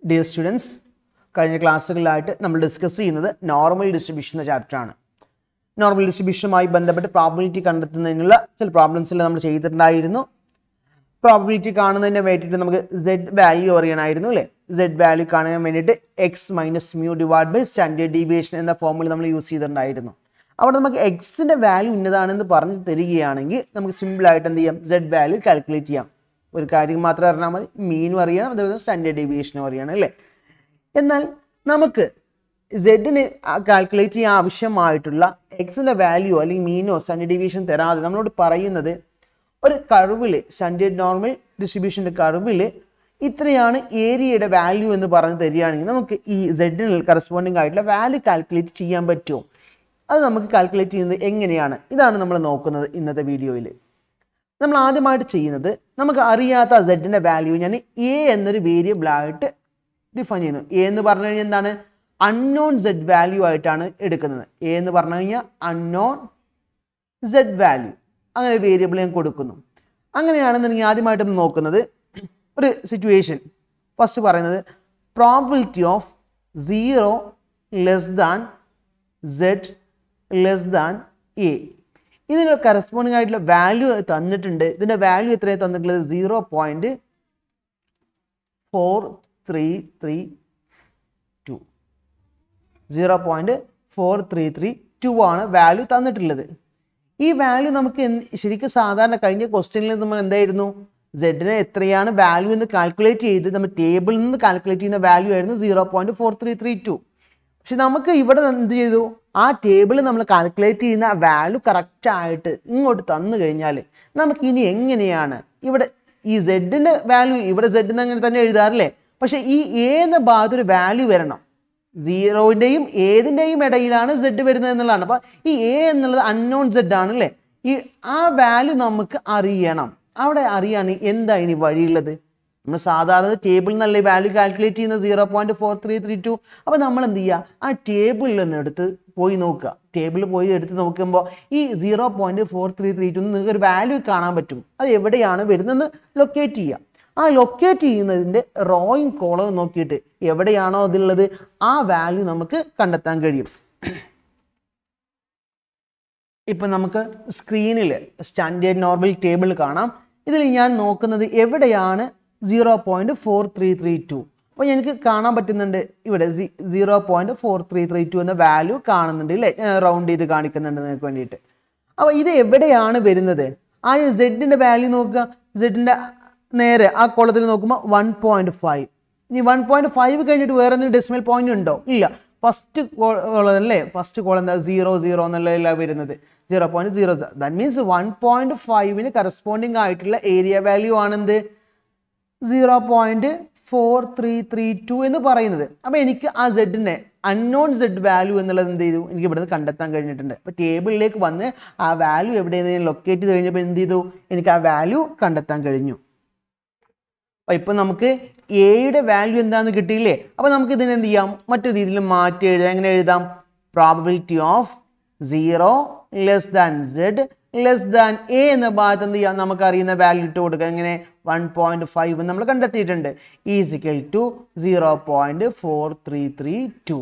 Dear students, കഴിഞ്ഞ ക്ലാസ്സുകളിലായിട്ട് നമ്മൾ discuss ചെയ്യുന്നത് നോർമൽ ഡിസ്ട്രിബ്യൂഷൻ എന്ന ചാപ്റ്ററാണ്. നോർമൽ ഡിസ്ട്രിബ്യൂഷനുമായി ബന്ധപ്പെട്ട് പ്രോബബിലിറ്റി കണ്ടെത്തുന്നതിനുള്ള ചില പ്രോബ്ലംസ് നമ്മൾ ചെയ്തിട്ടുണ്ടായിരുന്നു. പ്രോബബിലിറ്റി കാണുന്നതിന് വേണ്ടിയിട്ട് നമുക്ക് Z വാല്യൂ അറിയണമായിരുന്നു അല്ലേ? Z വാല്യൂ കാണാൻ വേണ്ടിയിട്ട് X minus mu divide by standard deviation എന്ന ഫോമുല നമ്മൾ യൂസ് ചെയ്തിട്ടുണ്ടായിരുന്നു. അവിടെ നമുക്ക് എക്സിൻ്റെ വാല്യൂ ഇന്നതാണെന്ന് പറഞ്ഞ് തരികയാണെങ്കിൽ നമുക്ക് സിമ്പിളായിട്ട് എന്ത് ചെയ്യാം? Z വാല്യൂ കാൽക്കുലേറ്റ് ചെയ്യാം. ഒരു കാര്യം മാത്രം അറിഞ്ഞാൽ മതി, മീനും അറിയണം, അതേപോലെ സ്റ്റാൻഡേർഡ് ഡീവിയേഷനും അറിയണം അല്ലേ? എന്നാൽ നമുക്ക് സെഡിന് കാൽക്കുലേറ്റ് ചെയ്യാൻ ആവശ്യമായിട്ടുള്ള എക്സിൻ്റെ വാല്യൂ അല്ലെങ്കിൽ മീനോ സ്റ്റാൻഡേർഡ് ഡീവിയേഷൻ തരാതെ നമ്മളോട് പറയുന്നത് ഒരു കർവിൽ, സ്റ്റാൻഡേർഡ് നോർമൽ ഡിസ്ട്രിബ്യൂഷൻ്റെ കർവിൽ ഇത്രയാണ് ഏരിയയുടെ വാല്യൂ എന്ന് പറഞ്ഞ് തരികയാണെങ്കിൽ നമുക്ക് ഈ സെഡിന് കറസ്പോണ്ടിങ് ആയിട്ടുള്ള വാല്യൂ കാൽക്കുലേറ്റ് ചെയ്യാൻ പറ്റുമോ? അത് നമുക്ക് കാൽക്കുലേറ്റ് ചെയ്യുന്നത് എങ്ങനെയാണ്? ഇതാണ് നമ്മൾ നോക്കുന്നത് ഇന്നത്തെ വീഡിയോയിൽ. നമ്മൾ ആദ്യമായിട്ട് ചെയ്യുന്നത്, നമുക്ക് അറിയാത്ത സെഡിൻ്റെ വാല്യൂ ഞാൻ എ എന്നൊരു വേരിയബിളായിട്ട് ഡിഫൈൻ ചെയ്യുന്നു. എ എന്ന് പറഞ്ഞു കഴിഞ്ഞാൽ എന്താണ്? അൺനോൺ സെഡ് വാല്യൂ ആയിട്ടാണ് എടുക്കുന്നത്. എ എന്ന് പറഞ്ഞു കഴിഞ്ഞാൽ അൺനോൺ സെഡ് വാല്യൂ, അങ്ങനെ വേരിയബിൾ ഞാൻ കൊടുക്കുന്നു. അങ്ങനെയാണെന്നുണ്ടെങ്കിൽ ആദ്യമായിട്ട് നോക്കുന്നത് ഒരു സിറ്റുവേഷൻ. ഫസ്റ്റ് പറയുന്നത് probability of 0 less than Z less than A. ഇതിന് കറസ്പോണ്ടിങ് ആയിട്ടുള്ള വാല്യൂ തന്നിട്ടുണ്ട്. ഇതിൻ്റെ വാല്യൂ എത്രയാണ് തന്നിട്ടുള്ളത്? 0.4332. 0.4332 ആണ് വാല്യൂ തന്നിട്ടുള്ളത്. ഈ വാല്യൂ നമുക്ക് ശരിക്കും സാധാരണ കഴിഞ്ഞ ക്വസ്റ്റ്യനിൽ നമ്മൾ എന്തായിരുന്നു? സെഡിന് എത്രയാണ് വാല്യൂ എന്ന് കാൽക്കുലേറ്റ് ചെയ്ത് നമ്മൾ ടേബിളിൽ നിന്ന് കാൽക്കുലേറ്റ് ചെയ്യുന്ന വാല്യൂ ആയിരുന്നു 0.4332. പക്ഷെ നമുക്ക് ഇവിടെ എന്ത് ചെയ്തു? ആ ടേബിൾ നമ്മൾ കാൽക്കുലേറ്റ് ചെയ്യുന്ന വാല്യൂ കറക്റ്റായിട്ട് ഇങ്ങോട്ട് തന്നു കഴിഞ്ഞാൽ നമുക്ക് ഇനി എങ്ങനെയാണ് ഇവിടെ ഈ സെഡിൻ്റെ വാല്യൂ, ഇവിടെ സെഡിന് അങ്ങനെ തന്നെ എഴുതാറില്ലേ? പക്ഷേ ഈ എ എന്ന ഭാഗത്ത് ഒരു വാല്യൂ വരണം. 0ൻ്റെയും ഏതിൻ്റെയും ഇടയിലാണ് സെഡ് വരുന്നത് എന്നുള്ളതാണ്. അപ്പോൾ ഈ എ എന്നുള്ളത് അൺനോൺ സെഡ് ആണ് അല്ലേ? ഈ ആ വാല്യൂ നമുക്ക് അറിയണം. അവിടെ അറിയാൻ എന്താ ഇനി വഴിയുള്ളത്? നമ്മൾ സാധാരണ ടേബിളിൽ നിന്നല്ലേ വാല്യൂ കാൽക്കുലേറ്റ് ചെയ്യുന്നത് 0.4332. അപ്പോൾ നമ്മൾ എന്ത് ചെയ്യുക? ആ ടേബിളിൽ നിന്ന് എടുത്ത് പോയി നോക്കുക. ടേബിളിൽ പോയി എടുത്ത് നോക്കുമ്പോൾ ഈ 0.4332 നിങ്ങൾക്ക് ഒരു വാല്യൂ കാണാൻ പറ്റും. അത് എവിടെയാണ് വരുന്നതെന്ന് ലൊക്കേറ്റ് ചെയ്യുക. ആ ലൊക്കേറ്റ് ചെയ്യുന്നതിൻ്റെ റോയിങ് കോളം നോക്കിയിട്ട് എവിടെയാണോ അതുള്ളത് ആ വാല്യൂ നമുക്ക് കണ്ടെത്താൻ കഴിയും. ഇപ്പം നമുക്ക് സ്ക്രീനിൽ സ്റ്റാൻഡേർഡ് നോർമൽ ടേബിൾ കാണാം. ഇതിൽ ഞാൻ നോക്കുന്നത് എവിടെയാണ് 0.4332. അപ്പോൾ എനിക്ക് കാണാൻ പറ്റുന്നുണ്ട് ഇവിടെ 0.4332 എന്ന വാല്യൂ കാണുന്നുണ്ട് അല്ലേ? റൗണ്ട് ചെയ്ത് കാണിക്കുന്നുണ്ട് നിങ്ങൾക്ക് വേണ്ടിയിട്ട്. അപ്പോൾ ഇത് എവിടെയാണ് വരുന്നത്? ആ സെഡിൻ്റെ വാല്യൂ നോക്കുക. സെഡിൻ്റെ നേരെ ആ കോളത്തിൽ നോക്കുമ്പോൾ 1.5. ഇനി 1.5 കഴിഞ്ഞിട്ട് വേറെ എന്തെങ്കിലും ഡെസിമൽ പോയിന്റ് ഉണ്ടോ? ഇല്ല. ഫസ്റ്റ് കോളം അല്ലേ? ഫസ്റ്റ് കോളം എന്താ? 0 എന്നുള്ള വരുന്നത് 0.0. ദാറ്റ് മീൻസ് 1.5ന് കറസ്പോണ്ടിങ് ആയിട്ടുള്ള ഏരിയ വാല്യൂ ആണെന്ത്? 0.4332 എന്ന് പറയുന്നത്. അപ്പോൾ എനിക്ക് ആ സെഡിനെ അൺനോൺ സെഡ് വാല്യൂ എന്നുള്ളത് എന്ത് ചെയ്തു? എനിക്ക് ഇവിടുന്ന് കണ്ടെത്താൻ കഴിഞ്ഞിട്ടുണ്ട്. അപ്പോൾ ടേബിളിലേക്ക് വന്ന് ആ വാല്യൂ എവിടെയെന്ന് ലൊക്കേറ്റ് ചെയ്ത് കഴിഞ്ഞപ്പോൾ എന്ത് ചെയ്തു? എനിക്ക് ആ വാല്യൂ കണ്ടെത്താൻ കഴിഞ്ഞു. അപ്പോൾ ഇപ്പം നമുക്ക് എയുടെ വാല്യൂ എന്താണെന്ന് കിട്ടിയില്ലേ? അപ്പോൾ നമുക്ക് ഇതിനെ എന്ത് ചെയ്യാം? മറ്റൊരു രീതിയിൽ മാറ്റി എഴുതാം. എങ്ങനെ എഴുതാം? Probability of 0 less than Z less than A എന്ന ഭാഗത്ത് എന്ത് ചെയ്യാം? നമുക്കറിയുന്ന വാല്യൂ ഇട്ട് കൊടുക്കുക. എങ്ങനെ? 1.5 നമ്മൾ കണ്ടെത്തിയിട്ടുണ്ട്. Is equal to 0.4332.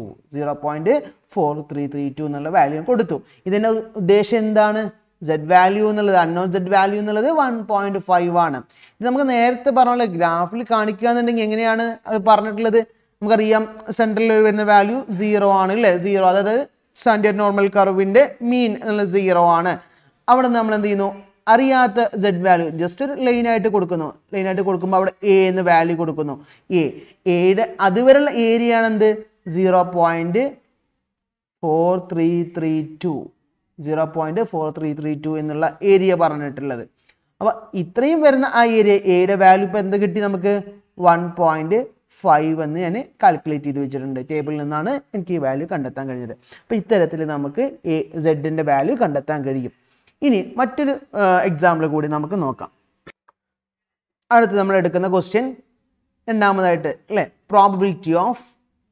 0.4332 എന്നുള്ള വാല്യൂ കൊടുത്തു. ഇതിൻ്റെ ഉദ്ദേശം എന്താണ്? സെഡ് വാല്യൂ എന്നുള്ളത്, അൺനോൺ സെഡ് വാല്യൂ എന്നുള്ളത് 1.5 ആണ്. ഇത് നമുക്ക് നേരത്തെ പറഞ്ഞ ഗ്രാഫിൽ കാണിക്കുക എന്നുണ്ടെങ്കിൽ എങ്ങനെയാണ് അത് പറഞ്ഞിട്ടുള്ളത്? നമുക്കറിയാം സെൻട്രലിൽ വരുന്ന വാല്യൂ 0 ആണ് അല്ലേ? 0, അതായത് സ്റ്റാൻഡേർഡ് നോർമൽ കർവിൻ്റെ മീൻ എന്നുള്ളത് 0 ആണ്. അവിടെ നമ്മൾ എന്ത് ചെയ്യുന്നു? അറിയാത്ത സെഡ് വാല്യൂ ജസ്റ്റ് ഒരു ലൈനായിട്ട് കൊടുക്കുന്നു. ലൈനായിട്ട് കൊടുക്കുമ്പോൾ അവിടെ എ എന്ന് വാല്യൂ കൊടുക്കുന്നു. എയുടെ അതുവരെയുള്ള ഏരിയ ആണ് എന്ത്? 0.4332. 0.4332 എന്നുള്ള ഏരിയ പറഞ്ഞിട്ടുള്ളത്. അപ്പോൾ ഇത്രയും വരുന്ന ആ ഏരിയ എയുടെ വാല്യൂ ഇപ്പോൾ എന്ത് കിട്ടി നമുക്ക്? 1.5 എന്ന് ഞാൻ കാൽക്കുലേറ്റ് ചെയ്ത് വെച്ചിട്ടുണ്ട്. ടേബിളിൽ നിന്നാണ് എനിക്ക് ഈ വാല്യൂ കണ്ടെത്താൻ കഴിഞ്ഞത്. അപ്പോൾ ഇത്തരത്തിൽ നമുക്ക് സെഡിൻ്റെ വാല്യൂ കണ്ടെത്താൻ കഴിയും. ഇനി മറ്റൊരു എക്സാമ്പിൾ കൂടി നമുക്ക് നോക്കാം. അടുത്ത് നമ്മൾ എടുക്കുന്ന ക്വസ്റ്റ്യൻ രണ്ടാമതായിട്ട് അല്ലേ? Probability of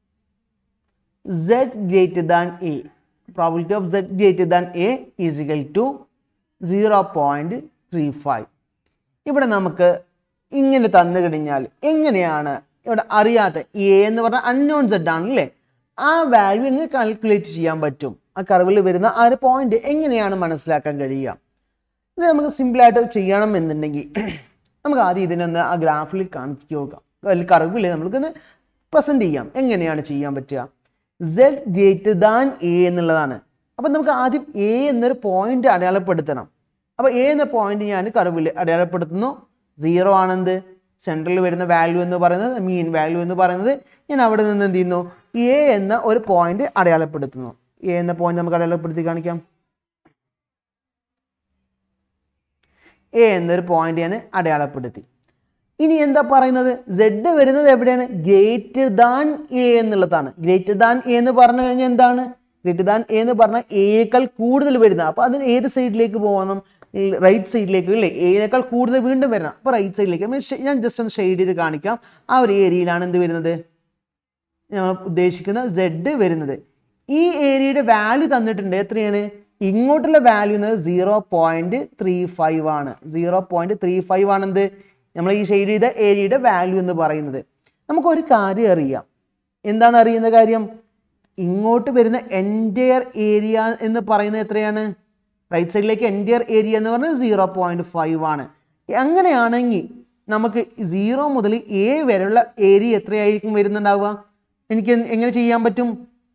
Z greater than A. Probability of Z greater than A is equal to 0.35. ഇവിടെ നമുക്ക് ഇങ്ങനെ തന്നു കഴിഞ്ഞാൽ എങ്ങനെയാണ് ഇവിടെ അറിയാത്ത എ എന്ന് പറഞ്ഞാൽ അൺനോൺ സെഡ് ആണല്ലേ, ആ വാല്യൂ എങ്ങനെ കാൽക്കുലേറ്റ് ചെയ്യാൻ പറ്റും, ആ കർവിൽ വരുന്ന ആ ഒരു പോയിന്റ് എങ്ങനെയാണ് മനസ്സിലാക്കാൻ കഴിയുക? ഇത് നമുക്ക് സിമ്പിളായിട്ട് ചെയ്യണം എന്നുണ്ടെങ്കിൽ നമുക്ക് ആദ്യം ഇതിനൊന്ന് ആ ഗ്രാഫിൽ കാണിച്ചു നോക്കാം, അല്ലെങ്കിൽ കർവിൽ നമുക്കൊന്ന് പ്രസന്റ് ചെയ്യാം. എങ്ങനെയാണ് ചെയ്യാൻ പറ്റുക? Z ഗ്രേറ്റർ ദാൻ എ എന്നുള്ളതാണ്. അപ്പം നമുക്ക് ആദ്യം എ എന്നൊരു പോയിന്റ് അടയാളപ്പെടുത്തണം. അപ്പോൾ എ എന്ന പോയിന്റ് ഞാൻ കർവിൽ അടയാളപ്പെടുത്തുന്നു. 0 ആണെന്ത് സെൻട്രലിൽ വരുന്ന വാല്യൂ എന്ന് പറയുന്നത്, മീൻ വാല്യൂ എന്ന് പറയുന്നത്. ഞാൻ അവിടെ നിന്ന് എന്ത് ചെയ്യുന്നു, എ എന്ന ഒരു പോയിന്റ് അടയാളപ്പെടുത്തുന്നു. എ എന്ന പോയിന്റ് നമുക്ക് അടയാളപ്പെടുത്തി കാണിക്കാം. എ എന്നൊരു പോയിന്റ് ഞാൻ അടയാളപ്പെടുത്തി. ഇനി എന്താ പറയുന്നത്, Z വരുന്നത് എവിടെയാണ്? ഗ്രേറ്റർ ദാൻ എ എന്നുള്ളതാണ്. ഗ്രേറ്റർ ദാൻ എ എന്ന് പറഞ്ഞു കഴിഞ്ഞാൽ എന്താണ്? ഗ്രേറ്റർ ദാൻ എ എന്ന് പറഞ്ഞാൽ എയേക്കാൾ കൂടുതൽ വരുന്നത്. അപ്പോൾ അതിന് ഏത് സൈഡിലേക്ക് പോകണം? റൈറ്റ് സൈഡിലേക്ക് അല്ലേ? എയേക്കാൾ കൂടുതൽ വീണ്ടും വരണം. അപ്പോൾ റൈറ്റ് സൈഡിലേക്ക് ഞാൻ ജസ്റ്റ് ഒന്ന് ഷെയ്ഡ് ചെയ്ത് കാണിക്കാം. ആ ഒരു ഏരിയയിലാണ് എന്ത് വരുന്നത്, നമ്മൾ ഉദ്ദേശിക്കുന്ന Z വരുന്നത്. ഈ ഏരിയയുടെ വാല്യൂ തന്നിട്ടുണ്ട്. എത്രയാണ്? ഇങ്ങോട്ടുള്ള വാല്യൂ എന്നത് 0.35 ആണ്. 0.35 ആണെന്ത് നമ്മൾ ഈ ഷെയ്ഡ് ചെയ്ത ഏരിയയുടെ വാല്യൂ എന്ന് പറയുന്നത്. നമുക്കൊരു കാര്യം അറിയാം. എന്താണ് അറിയുന്ന കാര്യം? ഇങ്ങോട്ട് വരുന്ന എൻറ്റയർ ഏരിയ എന്ന് പറയുന്നത് എത്രയാണ്? റൈറ്റ് സൈഡിലേക്ക് എൻറ്റയർ ഏരിയ എന്ന് പറഞ്ഞാൽ 0.5 ആണ്. അങ്ങനെയാണെങ്കിൽ നമുക്ക് 0 മുതൽ എ വരെയുള്ള ഏരിയ എത്രയായിരിക്കും വരുന്നുണ്ടാവുക? എനിക്ക് എങ്ങനെ ചെയ്യാൻ പറ്റും?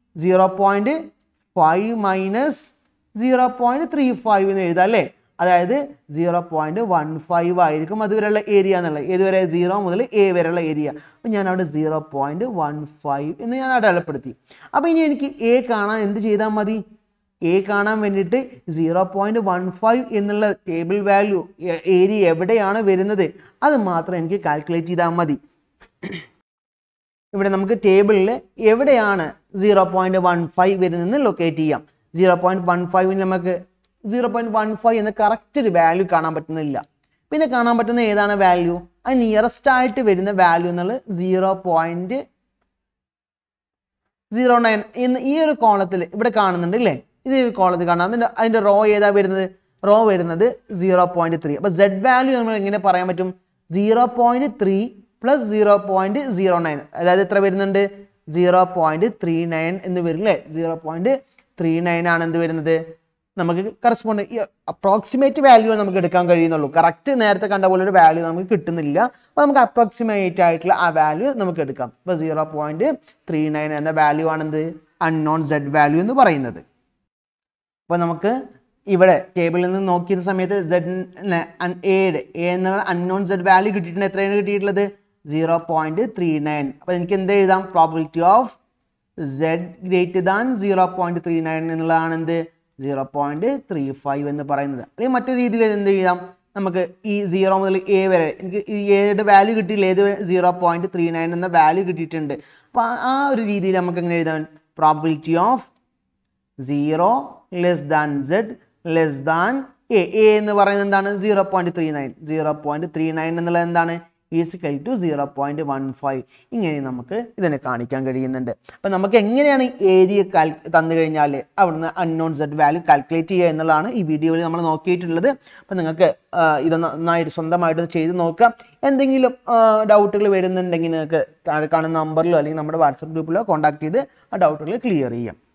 0.5 മൈനസ് 0.35 എന്ന് എഴുതാം അല്ലേ? അതായത് 0.15 ആയിരിക്കും അതുവരെയുള്ള ഏരിയ എന്നുള്ളത്. ഏതുവരെ? 0 മുതൽ എ വരെയുള്ള ഏരിയ. അപ്പം ഞാൻ അവിടെ 0.15 എന്ന് ഞാൻ അടയാളപ്പെടുത്തി. അപ്പോൾ ഇനി എനിക്ക് എ കാണാൻ എന്ത് ചെയ്താൽ മതി? എ കാണാൻ വേണ്ടിയിട്ട് 0.15 എന്നുള്ള ടേബിൾ വാല്യൂ ഏരിയ എവിടെയാണ് വരുന്നത് അത് മാത്രം എനിക്ക് കാൽക്കുലേറ്റ് ചെയ്താൽ മതി. ഇവിടെ നമുക്ക് ടേബിളിൽ എവിടെയാണ് 0.15 വരുന്നതെന്ന് ലൊക്കേറ്റ് ചെയ്യാം. 0.15 നമുക്ക് 0.15 എന്ന കറക്റ്റ് ഒരു വാല്യൂ കാണാൻ പറ്റുന്നില്ല. പിന്നെ കാണാൻ പറ്റുന്ന ഏതാണ് വാല്യൂ? അത് നിയറസ്റ്റ് ആയിട്ട് വരുന്ന വാല്യൂ എന്നുള്ളത് 0.09 എന്ന് ഈ ഒരു കോളത്തിൽ ഇവിടെ കാണുന്നുണ്ട് അല്ലേ? ഇത് ഒരു കോളത്തിൽ കാണാം. അതിൻ്റെ റോ ഏതാ വരുന്നത്? റോ വരുന്നത് 0.3. അപ്പോൾ Z വാല്യൂ നമ്മൾ എങ്ങനെ പറയാൻ പറ്റും? 0.3 പ്ലസ് 0.09, അതായത് എത്ര വരുന്നുണ്ട്? 0.39 എന്ന് വരും അല്ലേ? 0.39 ആണ് എന്ത് വരുന്നത്? നമുക്ക് കറസ്പോണ്ട് അപ്രോക്സിമേറ്റ് വാല്യൂ നമുക്ക് എടുക്കാൻ കഴിയുന്നുള്ളൂ. കറക്റ്റ് നേരത്തെ കണ്ട പോലെ ഒരു വാല്യൂ നമുക്ക് കിട്ടുന്നില്ല. അപ്പോൾ നമുക്ക് അപ്രോക്സിമേറ്റ് ആയിട്ടുള്ള ആ വാല്യൂ നമുക്ക് എടുക്കാം. അപ്പോൾ 0.39 എന്ന വാല്യൂ ആണെന്ത്? അൺനോൺ Z വാല്യൂ എന്ന് പറയുന്നത്. അപ്പോൾ നമുക്ക് ഇവിടെ ടേബിളിൽ നിന്ന് നോക്കിയ സമയത്ത് Z എയുടെ എ എന്നുള്ള അൺനോൺ Z വാല്യൂ കിട്ടിയിട്ടുണ്ട്. എത്രയാണ് കിട്ടിയിട്ടുള്ളത്? 0.39. അപ്പോൾ എനിക്ക് എന്ത് എഴുതാം? Probability of Z greater than 0.39 എന്നുള്ളതാണ് എന്ത്? 0.35 എന്ന് പറയുന്നത്. അല്ലെങ്കിൽ മറ്റൊരു രീതിയിൽ എന്ത് ചെയ്യാം? നമുക്ക് ഈ 0 മുതൽ എ വരെ എനിക്ക് ഈ എയുടെ വാല്യൂ കിട്ടിയില്ല. ഏത് 0.39 എന്ന വാല്യൂ കിട്ടിയിട്ടുണ്ട്. അപ്പോൾ ആ ഒരു രീതിയിൽ നമുക്ക് എങ്ങനെ എഴുതാം? Probability of 0 less than Z less than A. A എന്ന് പറയുന്നത് എന്താണ്? 0.39. 0.39 എന്നുള്ളത് എന്താണ്? Is equal to 0.15. ഇങ്ങനെ നമുക്ക് ഇതിനെ കാണിക്കാൻ കഴിയുന്നുണ്ട്. അപ്പം നമുക്ക് എങ്ങനെയാണ് ഏരിയ തന്നു കഴിഞ്ഞാൽ അവിടുന്ന് അൺനോൺ Z വാല്യൂ കാൽക്കുലേറ്റ് ചെയ്യുക എന്നുള്ളതാണ് ഈ വീഡിയോയിൽ നമ്മൾ നോക്കിയിട്ടുള്ളത്. അപ്പം നിങ്ങൾക്ക് ഇത് നന്നായിട്ട് സ്വന്തമായിട്ട് ചെയ്ത് നോക്കാം. എന്തെങ്കിലും ഡൗട്ടുകൾ വരുന്നുണ്ടെങ്കിൽ നിങ്ങൾക്ക് താഴെ കാണുന്ന നമ്പറിലോ അല്ലെങ്കിൽ നമ്മുടെ വാട്സപ്പ് ഗ്രൂപ്പിലോ കോൺടാക്ട് ചെയ്ത് ആ ഡൗട്ടുകൾ ക്ലിയർ ചെയ്യാം.